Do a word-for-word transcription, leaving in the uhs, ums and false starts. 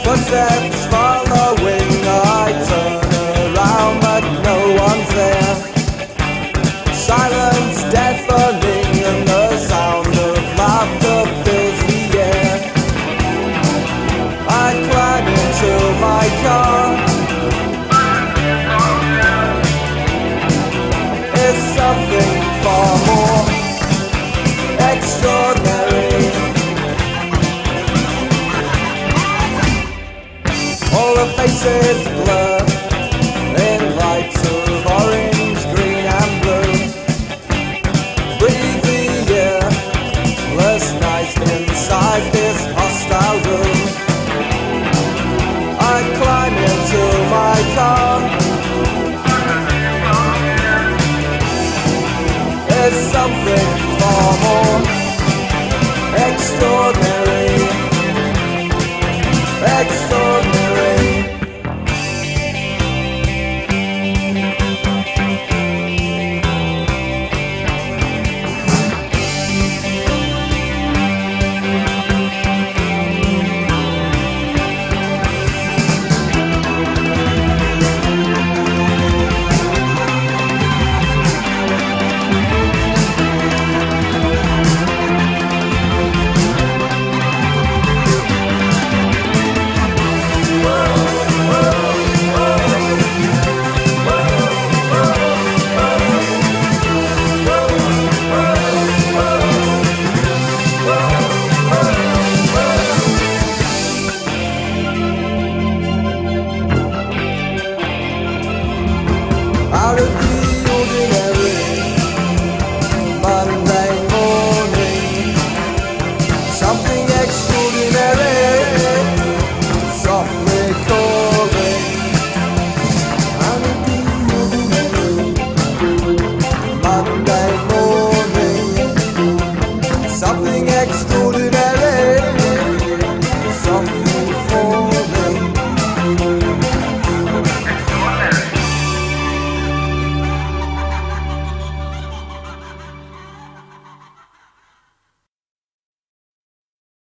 Footsteps following, I turn around but no one's there. Silence deafening and the sound of laughter fills the air. I climb into my car. It's something far more extraordinary. All the faces blur in lights of orange, green and blue. Breathe the air, less nice inside this hostile room. I climb into my car. It's something far more extraordinary. Extraordinary.